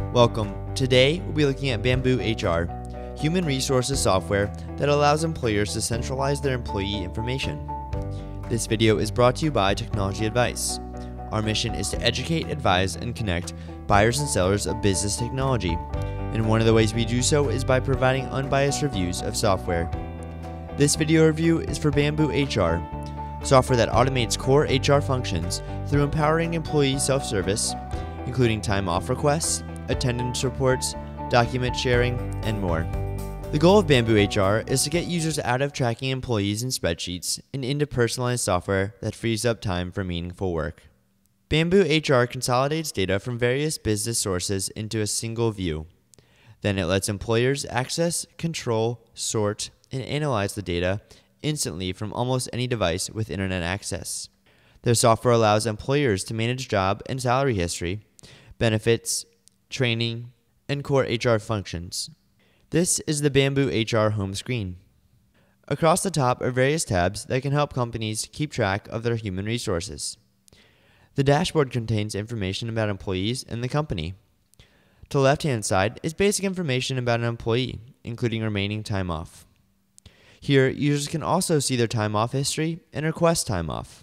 Welcome. Today, we'll be looking at BambooHR, human resources software that allows employers to centralize their employee information. This video is brought to you by TechnologyAdvice. Our mission is to educate, advise, and connect buyers and sellers of business technology, and one of the ways we do so is by providing unbiased reviews of software. This video review is for BambooHR, software that automates core HR functions through empowering employee self-service, including time off requests, attendance reports, document sharing, and more. The goal of BambooHR is to get users out of tracking employees in spreadsheets and into personalized software that frees up time for meaningful work. BambooHR consolidates data from various business sources into a single view. Then it lets employers access, control, sort, and analyze the data instantly from almost any device with internet access. Their software allows employers to manage job and salary history, benefits, training, and core HR functions. This is the BambooHR home screen. Across the top are various tabs that can help companies keep track of their human resources. The dashboard contains information about employees and the company. To the left-hand side is basic information about an employee, including remaining time off. Here, users can also see their time off history and request time off.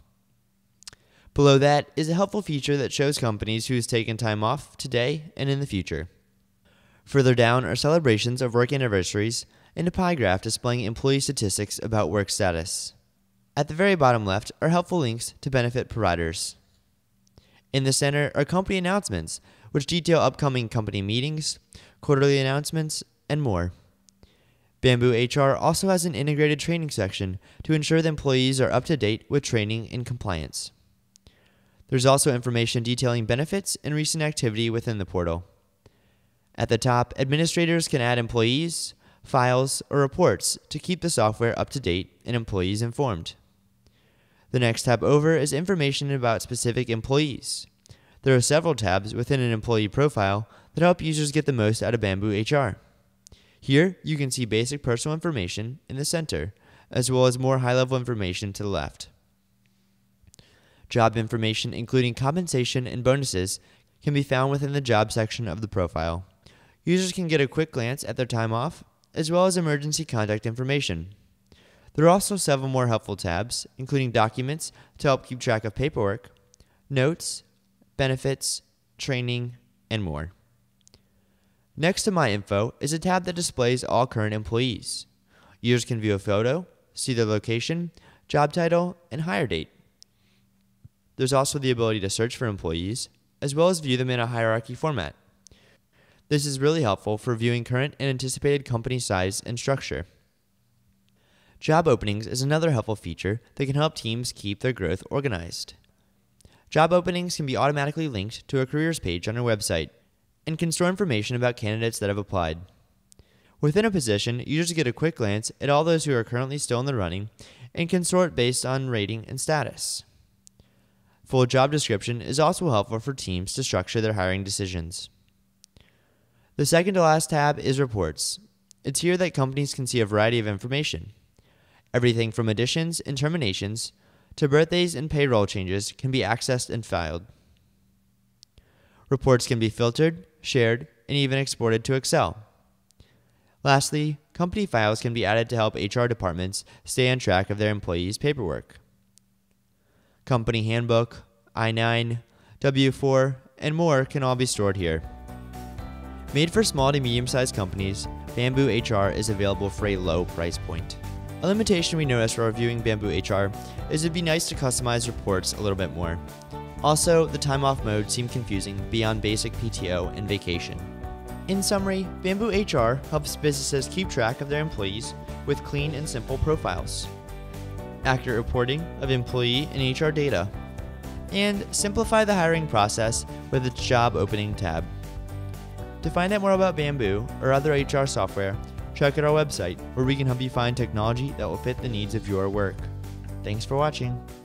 Below that is a helpful feature that shows companies who has taken time off today and in the future. Further down are celebrations of work anniversaries and a pie graph displaying employee statistics about work status. At the very bottom left are helpful links to benefit providers. In the center are company announcements, which detail upcoming company meetings, quarterly announcements, and more. BambooHR also has an integrated training section to ensure that employees are up to date with training and compliance. There's also information detailing benefits and recent activity within the portal. At the top, administrators can add employees, files, or reports to keep the software up to date and employees informed. The next tab over is information about specific employees. There are several tabs within an employee profile that help users get the most out of BambooHR. Here, you can see basic personal information in the center, as well as more high-level information to the left. Job information, including compensation and bonuses, can be found within the job section of the profile. Users can get a quick glance at their time off, as well as emergency contact information. There are also several more helpful tabs, including documents to help keep track of paperwork, notes, benefits, training, and more. Next to My Info is a tab that displays all current employees. Users can view a photo, see their location, job title, and hire date. There's also the ability to search for employees, as well as view them in a hierarchy format. This is really helpful for viewing current and anticipated company size and structure. Job openings is another helpful feature that can help teams keep their growth organized. Job openings can be automatically linked to a careers page on our website and can store information about candidates that have applied. Within a position, users get a quick glance at all those who are currently still in the running and can sort based on rating and status. Full job description is also helpful for teams to structure their hiring decisions. The second to last tab is Reports. It's here that companies can see a variety of information. Everything from additions and terminations to birthdays and payroll changes can be accessed and filed. Reports can be filtered, shared, and even exported to Excel. Lastly, company files can be added to help HR departments stay on track of their employees' paperwork. Company handbook, I-9, W-4, and more can all be stored here. Made for small to medium-sized companies, BambooHR is available for a low price point. A limitation we noticed while reviewing BambooHR is it'd be nice to customize reports a little bit more. Also, the time off mode seemed confusing beyond basic PTO and vacation. In summary, BambooHR helps businesses keep track of their employees with clean and simple profiles, accurate reporting of employee and HR data, and simplify the hiring process with its job opening tab. To find out more about Bamboo or other HR software, check out our website where we can help you find technology that will fit the needs of your work. Thanks for watching.